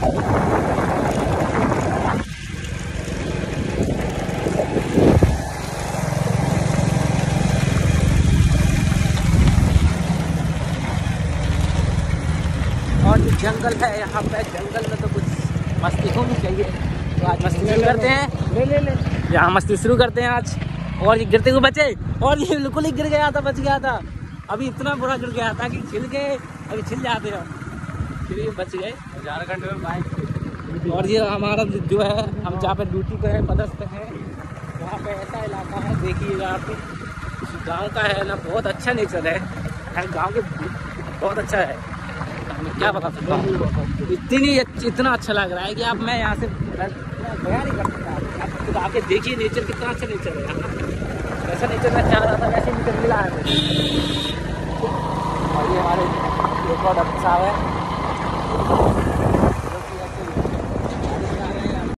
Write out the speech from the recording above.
और जो जंगल है यहाँ पे, जंगल में तो कुछ मस्ती होनी चाहिए। तो आज मस्ती शुरू करते हैं। ले यहाँ मस्ती शुरू करते हैं आज। और ये गिरते हुए बचे, और ये बिल्कुल ही गिर गया था, बच गया था। अभी इतना बुरा गिर गया था कि छिल गए, अभी छिल जाते हैं, फिर ये बच गए। 11 घंटे में बाइक। और ये हमारा जो है, हम जहाँ पे ड्यूटी पे है, पदस्थ है, वहाँ पे ऐसा इलाका है, देखिएगा आप। गाँव का है ना, बहुत अच्छा नेचर है गाँव के, बहुत अच्छा है। क्या बता सकता हूँ, इतना अच्छा लग रहा है कि अब मैं यहाँ से बयान नहीं कर सकता। आप खुद आके देखिए नेचर, कितना अच्छा नेचर है। ऐसा नेचर मैं चाह रहा था, वैसे नेचर मिला है। और ये हमारे एक और साहब है।